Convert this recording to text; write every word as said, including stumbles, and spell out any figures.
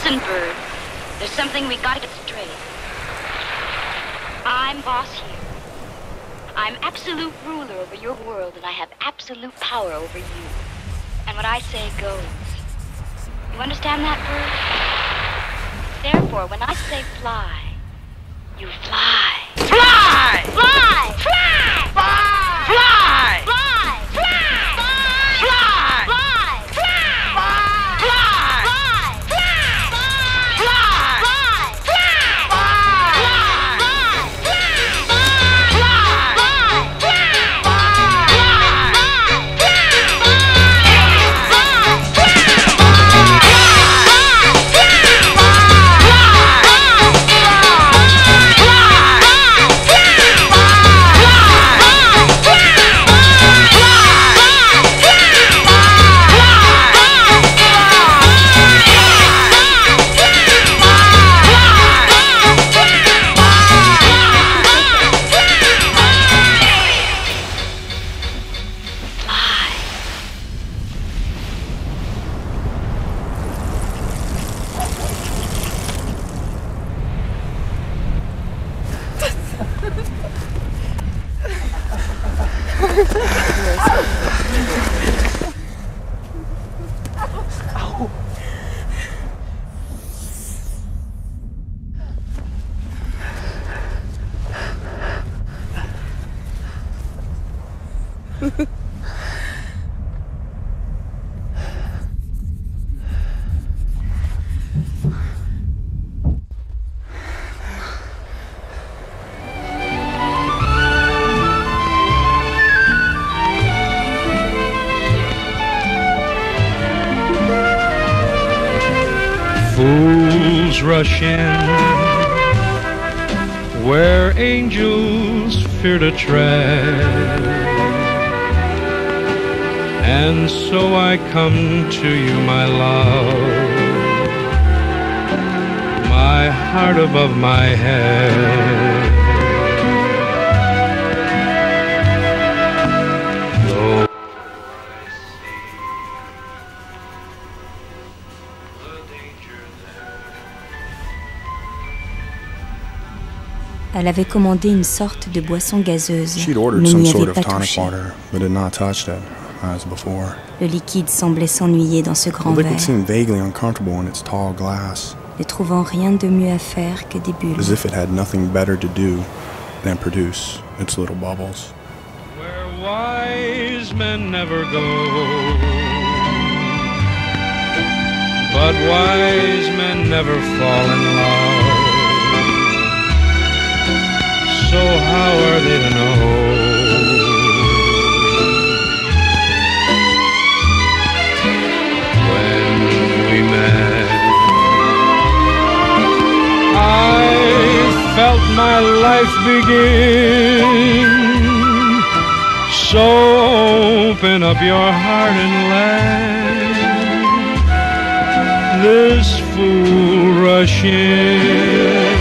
Listen, Bird. There's something we gotta get straight. I'm boss here. I'm absolute ruler over your world, and I have absolute power over you. And what I say goes. You understand that, Bird? Therefore, when I say fly, you fly. Fly! Fly! Fly! Fly! Fly! Fly! Fly! Fly! Fly! Fly! Fools rush in where angels fear to tread, and so I come to you, my love, my heart above my head. Though Elle avait commandé une sorte de boisson gazeuse, She'd ordered mais some n'y sort avait of pas tonic touché. water, but had not touched it as before. Le liquide semblait s'ennuyer dans ce grand The liquid verre, seemed vaguely uncomfortable in its tall glass, ne trouvant rien de mieux à faire que des bulles. as if it had nothing better to do than produce its little bubbles. where wise men never go, but wise men never fall in love. So how are they to know when we met? I felt my life begin. So open up your heart and let this fool rush in.